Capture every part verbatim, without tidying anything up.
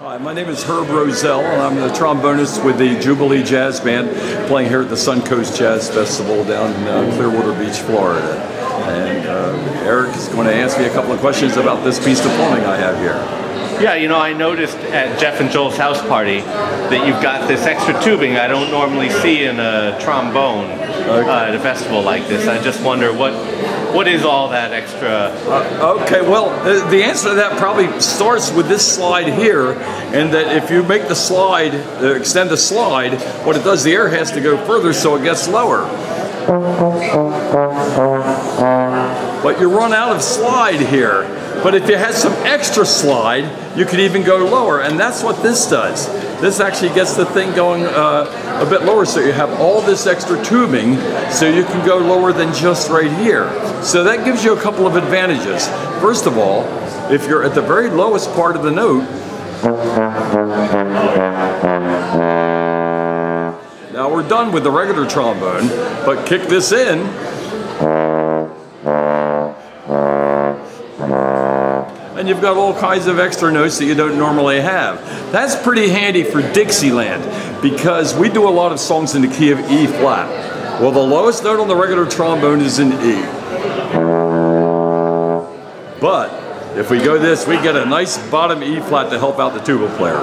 Hi, my name is Herb Roselle, and I'm the trombonist with the Jubilee Jazz Band, playing here at the Suncoast Jazz Festival down in uh, Clearwater Beach, Florida. And uh, Eric is going to ask me a couple of questions about this piece of plumbing I have here. Yeah, you know, I noticed at Jeff and Joel's house party that you've got this extra tubing I don't normally see in a trombone okay. uh, at a festival like this. I just wonder what what is all that extra? Uh, okay, well, the, the answer to that probably starts with this slide here, and that if you make the slide, uh, extend the slide, what it does, the air has to go further so it gets lower. But you run out of slide here. But if you had some extra slide, you could even go lower, and that's what this does. This actually gets the thing going uh, a bit lower, so you have all this extra tubing, so you can go lower than just right here. So that gives you a couple of advantages. First of all, if you're at the very lowest part of the note, now we're done with the regular trombone, but kick this in, and you've got all kinds of extra notes that you don't normally have. That's pretty handy for Dixieland, because we do a lot of songs in the key of E flat. Well, the lowest note on the regular trombone is in E. But if we go this, we get a nice bottom E flat to help out the tuba player.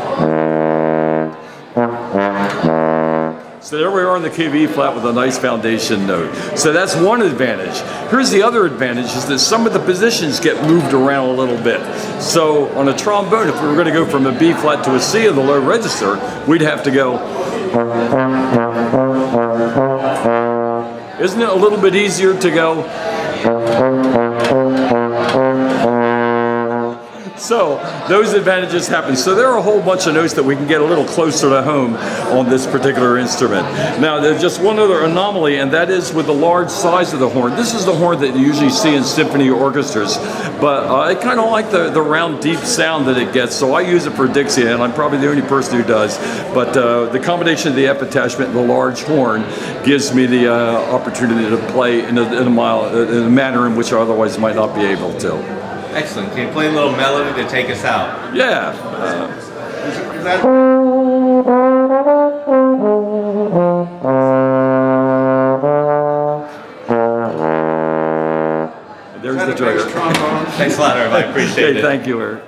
So there we are in the key of E flat with a nice foundation note. So that's one advantage. Here's the other advantage, is that some of the positions get moved around a little bit. So on a trombone, if we were going to go from a B flat to a C of the low register, we'd have to go. Isn't it a little bit easier to go? So those advantages happen. So there are a whole bunch of notes that we can get a little closer to home on this particular instrument. Now there's just one other anomaly, and that is with the large size of the horn. This is the horn that you usually see in symphony orchestras, but uh, I kind of like the, the round deep sound that it gets, so I use it for Dixie, and I'm probably the only person who does. But uh, the combination of the epitachment and the large horn gives me the uh, opportunity to play in a, in, a mile, in a manner in which I otherwise might not be able to. Excellent. Can you play a little melody to take us out? Yeah. Uh, is, is that There's the trigger. Thanks a lot, Herb. I appreciate okay, it. Thank you, Eric.